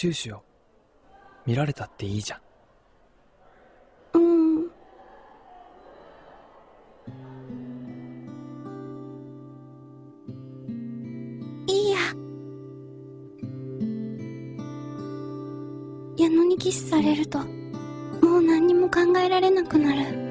収支を見られたっていいじゃん。 いいや。矢野にキスされるともう何にも考えられなくなる。